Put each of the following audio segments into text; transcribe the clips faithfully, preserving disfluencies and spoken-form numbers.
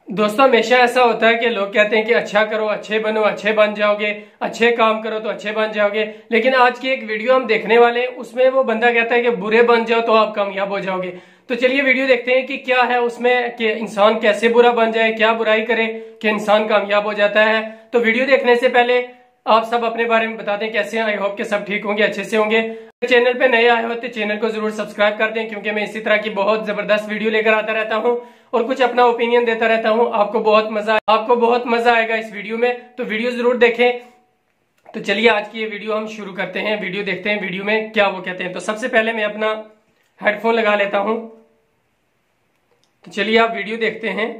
दोस्तों हमेशा ऐसा होता है कि लोग कहते हैं कि अच्छा करो, अच्छे बनो, अच्छे बन जाओगे, अच्छे काम करो तो अच्छे बन जाओगे। लेकिन आज की एक वीडियो हम देखने वाले हैं, उसमें वो बंदा कहता है कि बुरे बन जाओ तो आप कामयाब हो जाओगे। तो चलिए वीडियो देखते हैं कि क्या है उसमें, कि इंसान कैसे बुरा बन जाए, क्या बुराई करे कि इंसान कामयाब हो जाता है। तो वीडियो देखने से पहले आप सब अपने बारे में बता दें कैसे हैं। आई होप कि सब ठीक होंगे, अच्छे से होंगे। चैनल पे नए आए हो तो चैनल को जरूर सब्सक्राइब कर दें, क्योंकि मैं इसी तरह की बहुत जबरदस्त वीडियो लेकर आता रहता हूं और कुछ अपना ओपिनियन देता रहता हूं। आपको बहुत मजा आपको बहुत मजा आएगा इस वीडियो में, तो वीडियो जरूर देखें। तो चलिए आज की ये वीडियो हम शुरू करते हैं। वीडियो देखते हैं वीडियो में क्या वो कहते हैं। तो सबसे पहले मैं अपना हेडफोन लगा लेता हूं। तो चलिए आप वीडियो देखते हैं।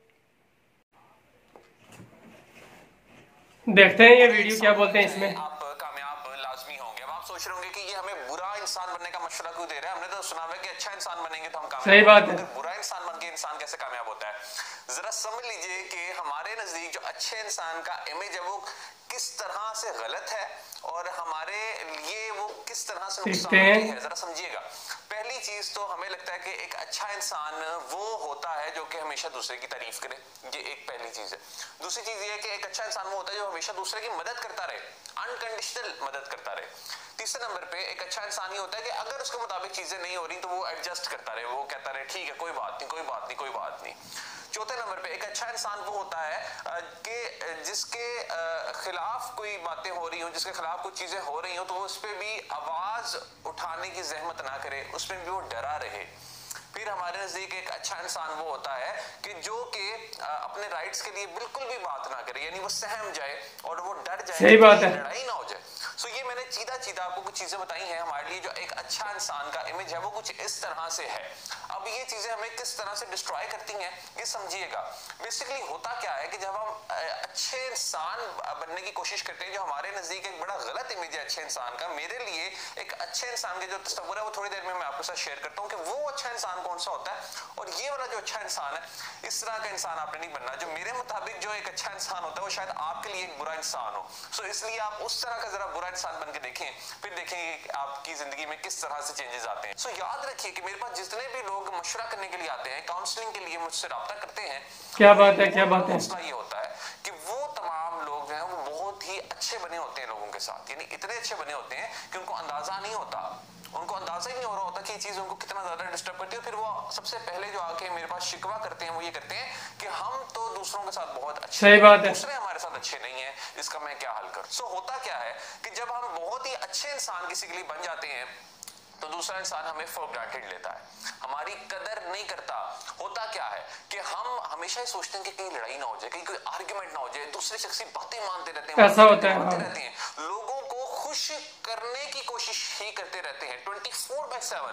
देखते हैं ये वीडियो क्या बोलते हैं इसमें। आप कामयाब लाजमी होंगे। अब आप सोच रहे होंगे कि ये हमें बुरा इंसान बनने का मशवरा क्यों दे रहा है। हमने तो सुना है कि अच्छा इंसान बनेंगे तो हम कामयाब। सही बात है। बुरा इंसान बन के इंसान कैसे कामयाब होता है, जरा समझ लीजिए कि हमारे नजदीक जो अच्छे इंसान का इमेज है वो किस तरह से गलत है और हमारे लिए वो किस तरह से नुकसानदेह है। जरा समझिएगा। पहली चीज तो हमें लगता है कि एक अच्छा इंसान वो होता है जो कि हमेशा दूसरे की तारीफ करे। ये एक पहली चीज है। दूसरी चीज ये है कि एक अच्छा इंसान वो होता है जो हमेशा दूसरे की मदद करता रहे, अनकंडीशनल मदद करता रहे। तीसरे नंबर पे एक अच्छा इंसान ही होता है कि अगर उसके मुताबिक चीजें नहीं हो रही तो वो एडजस्ट करता रहे, वो कहता रहे ठीक है कोई बात नहीं कोई बात नहीं कोई बात नहीं। चौथे नंबर पे एक अच्छा इंसान वो होता है कि जिसके खिलाफ कोई बातें हो रही हो, जिसके खिलाफ कुछ चीजें हो रही हो तो वो उस पर भी आवाज उठाने की जहमत ना करे, उसमें भी वो डरा रहे। फिर हमारे नजदीक एक अच्छा इंसान वो होता है कि जो कि अपने राइट्स के लिए बिल्कुल भी बात ना करे, यानी वो सहम जाए और वो डर जाए, सही बात है, लड़ाई ना हो जाए। सो ये मैंने सीधा सीधा आपको कुछ चीजें बताई हैं हमारे लिए जो एक अच्छा इंसान का इमेज है वो कुछ इस तरह से है। अब ये चीजें हमें किस तरह से डिस्ट्रॉय करती हैं ये समझिएगा। बेसिकली होता क्या है कि जब हम अच्छे इंसान बनने की कोशिश करते हैं, जो हमारे नजदीक एक बड़ा गलत इमेज है अच्छे इंसान का। मेरे लिए एक अच्छे इंसान के जो तस्वुर है वो थोड़ी देर में मैं आपके साथ शेयर करता हूँ कि वो अच्छा इंसान कौन सा होता है और ये वाला जो अच्छा इंसान है इस तरह का इंसान आपने नहीं बनना। जो मेरे मुताबिक जो एक अच्छा इंसान होता है वो शायद आपके लिए एक बुरा इंसान हो। सो इसलिए आप उस तरह का जरा बुरा इंसान बन के देखें, फिर देखेंगे आपकी जिंदगी में किस तरह से चेंजेस आते हैं। सो याद रखिए कि मेरे पास जितने भी लोग मशवरा करने के लिए आते हैं, काउंसलिंग के लिए मुझसे राब्ता करते हैं, क्या बात है क्या बात है, मसला ये होता है कि वो तमाम लोग जो हैं वो बहुत ही अच्छे बने होते हैं लोगों के साथ, यानी इतने अच्छे बने होते हैं कि उनको अंदाजा नहीं होता, उनको अंदाजा ही नहीं हो रहा होता कि ये चीज उनको कितना ज्यादा डिस्टर्ब करती है। फिर वो सबसे पहले जो आके मेरे पास शिकवा करते हैं वो ये करते हैं कि हम तो दूसरों के साथ बहुत अच्छे, सही बात है, दूसरे हमारे साथ अच्छे नहीं है, इसका मैं क्या हल करूं। सो होता क्या है कि जब हम बहुत ही अच्छे इंसान किसी के लिए बन जाते हैं तो दूसरा इंसान हमें फॉर ग्रांटेड लेता है, हमारी कदर नहीं करता। होता क्या है कि हम हमेशा ही सोचते हैं कि कहीं लड़ाई ना हो जाए, कहीं कोई आर्गुमेंट ना हो जाए, दूसरे शख्स की बातें मानते रहते हैं, ऐसा होता है, मानते रहते हैं, लोगों को खुश करने की कोशिश ही करते रहते हैं ट्वेंटी फोर बाय सेवन।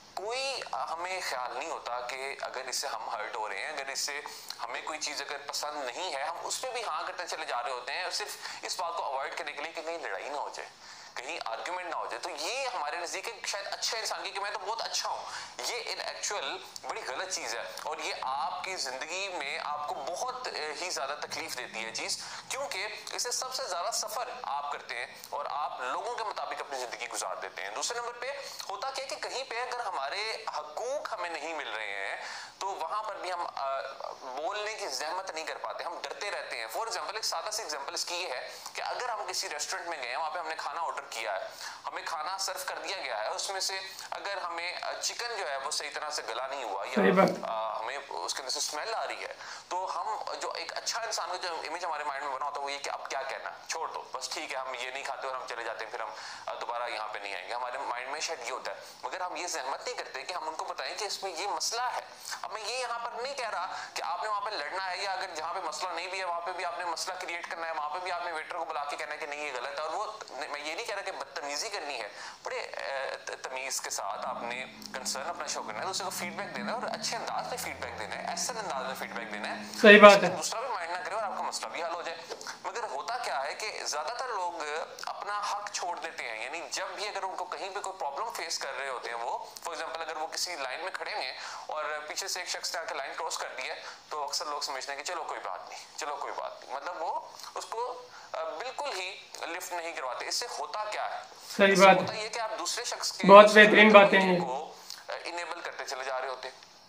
कोई हमें ख्याल नहीं होता कि अगर इससे हम हर्ट हो रहे हैं, अगर इससे हमें कोई चीज अगर पसंद नहीं है, हम उस पर भी हाँ करते चले जा रहे होते हैं सिर्फ इस बात को अवॉइड करने के लिए कि कहीं लड़ाई ना हो जाए, कहीं आर्ग्यूमेंट ना हो जाए। तो ये हमारे नजदीक शायद अच्छे इंसान की कि मैं तो बहुत अच्छा हूं, ये इन एक्चुअल बड़ी गलत चीज है और ये आपकी जिंदगी में आपको बहुत ही ज्यादा तकलीफ देती है चीज, क्योंकि इससे सबसे ज्यादा सफर आप करते हैं और आप लोगों के मुताबिक अपनी जिंदगी गुजार देते हैं। दूसरे नंबर पे होता क्या कि कहीं पे अगर हमारे हकूक हमें नहीं मिल रहे हैं तो वहां पर भी हम आ, बोलने की जहमत नहीं कर पाते, हम डरते रहते हैं। फॉर एग्जाम्पल एक सादा सी एग्जाम्पल इसकी ये है कि अगर हम किसी रेस्टोरेंट में गए, वहां पे हमने खाना ऑर्डर किया है, हमें खाना सर्व कर दिया गया है, उसमें से अगर हमें चिकन जो है वो सही तरह से गला नहीं हुआ या आ, हमें उसके अंदर से स्मेल आ रही है, तो हम जो एक अच्छा इंसान का जो इमेज हमारे माइंड में बना होता है वो ये कि अब क्या कहना, छोड़ दो बस, ठीक है हम ये नहीं खाते और हम चले जाते हैं, फिर हम दोबारा यहाँ पे नहीं आएंगे। हमारे माइंड में शायद ये होता है, मगर हम ये जहमत नहीं करते कि हम उनको बताएं कि इसमें ये मसला है। अब मैं ये यहाँ पर नहीं कह रहा कि आपने वहां पे लड़ना है, या अगर जहाँ पे मसला नहीं भी है वहां पे भी आपने मसला क्रिएट करना है, वहां पे भी आपने वेटर को बुला के कहना है कि नहीं ये गलत है। और वो मैं ये नहीं कह रहा कि बदतमीजी करनी है, बड़े तमीज के साथ आपने कंसर्न अपना शो करना है, दूसरे को फीडबैक देना है और अच्छे अंदाज में फीडबैक देना है, ऐसे अंदाज में फीडबैक देना है, सही बात है, दूसरा भी माइंड ना करे और आपका मसला भी हल हो जाए। मगर होता क्या है कि ज्यादातर लोग अपना हक छोड़ देते हैं, यानी जब भी अगर उनको कहीं पे कोई प्रॉब्लम फेस कर रहे होते हैं, वो फॉर एग्जांपल अगर वो किसी लाइन में खड़े हैं और पीछे से एक शख्स ने आकर लाइन क्रॉस कर दी है तो अक्सर लोग समझते हैं कि चलो कोई बात नहीं चलो कोई बात नहीं, मतलब वो उसको बिल्कुल ही लिफ्ट नहीं करवाते। इससे होता क्या है, सही बात होता है कि आप दूसरे शख्स के बहुत बेहतरीन बातें हैं को इनेबल करते चले जा रहे होते,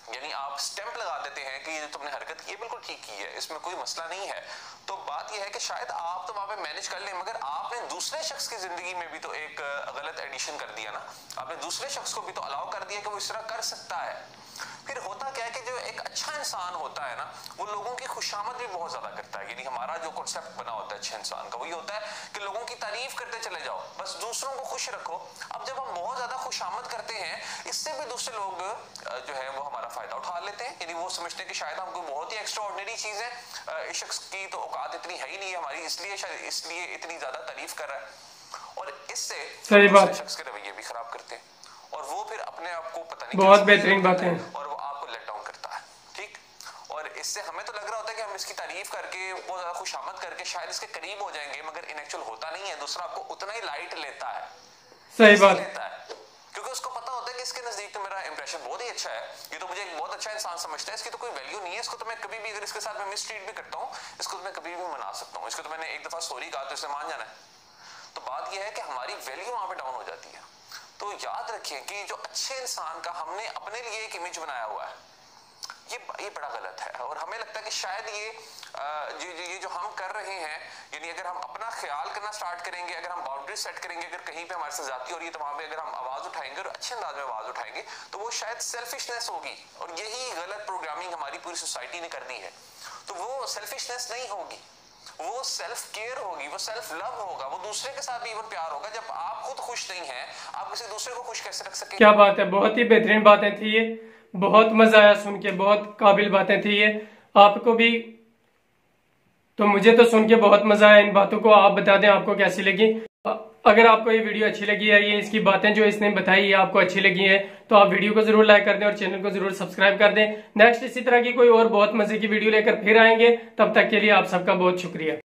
यानी आप स्टैंप लगा देते हैं कि ये तुमने हरकत की है बिल्कुल ठीक की है, इसमें कोई मसला नहीं है। तो बात यह है कि शायद आप तो वहां पे मैनेज कर लें, मगर आपने दूसरे शख्स की जिंदगी में भी तो एक गलत एडिशन कर दिया ना, आपने दूसरे शख्स को भी तो अलाउ कर दिया कि वो इस तरह कर सकता है। फिर होता क्या है कि जो एक अच्छा इंसान होता है ना, वो लोगों की खुशामद भी बहुत ज्यादा करता है। यानी हमारा जो कॉन्सेप्ट बना होता है अच्छे इंसान का, वही होता है कि लोगों की तारीफ करते चले जाओ, बस दूसरों को खुश रखो। अब जब हम बहुत ज्यादा खुशामद करते हैं, इससे भी दूसरे लोग जो है वो हमारा फायदा उठा लेते हैं। यानी वो समझते हैं कि शायद हमको बहुत ही एक्स्ट्रा ऑर्डिनरी चीज है, इस शख्स की तो औकात इतनी है ही नहीं है हमारी, इसलिए शायद इसलिए इतनी ज्यादा तारीफ कर रहा है, और इससे सही बात, शख्स के रवैये भी खराब करते हैं, और वो फिर अपने आप को पता नहीं बहुत बेहतरीन बात है, और वो आपको लेट डाउन करता है। ठीक, और इससे हमें तो लग रहा होता है कि हम इसकी तारीफ करके बहुत ज्यादा खुशामद करके शायद इसके करीब हो जाएंगे, मगर इन एक्चुअल होता नहीं है। दूसरा आपको उतना ही लाइट लेता है, सही बात लेता है, क्योंकि उसको पता होता है कि इसके नजदीक तो मेरा इंप्रेशन बहुत ही अच्छा है, ये तो मुझे एक बहुत अच्छा इंसान समझता है, इसकी तो कोई वैल्यू नहीं है, इसको तो मैं कभी भी अगर इसके साथ मैं मिसट्रीट भी करता हूँ, इसको तो मैं कभी भी मना सकता हूँ, इसको तो मैंने एक दफा सॉरी कहा तो इसे मान जाना है। तो बात यह है कि हमारी वैल्यू वहां पे डाउन हो जाती है। तो याद रखिए कि जो अच्छे इंसान का हमने अपने लिए एक इमेज बनाया हुआ है, ये ये बड़ा गलत है, और हमें लगता है कि शायद ये ये, ये जो हम कर रहे हैं, यानी अगर हम अपना ख्याल करना स्टार्ट करेंगे, अगर हम बाउंड्री सेट करेंगे, अगर कहीं पे हमारे साथ ज्यादती हो रही है तो वहां पे अगर हम आवाज उठाएंगे और अच्छे अंदाज में आवाज उठाएंगे, तो वो शायद सेल्फिशनेस होगी, और यही गलत प्रोग्रामिंग हमारी पूरी सोसाइटी ने कर दी है। तो वो सेल्फिशनेस नहीं होगी, वो सेल्फ केयर होगी, वो सेल्फ लव होगा, वो दूसरे के साथ भी इवन प्यार होगा। जब आप खुद खुश नहीं हैं, आप किसी दूसरे को खुश कैसे रख सकेंगे? क्या बात है, बहुत ही बेहतरीन बातें थी ये, बहुत मजा आया सुन के, बहुत काबिल बातें थी ये, आपको भी, तो मुझे तो सुन के बहुत मजा आया इन बातों को। आप बता दें आपको कैसी लगी। अगर आपको ये वीडियो अच्छी लगी है, ये इसकी बातें जो इसने बताई है आपको अच्छी लगी है, तो आप वीडियो को जरूर लाइक कर दें और चैनल को जरूर सब्सक्राइब कर दें। नेक्स्ट इसी तरह की कोई और बहुत मजे की वीडियो लेकर फिर आएंगे, तब तक के लिए आप सबका बहुत शुक्रिया।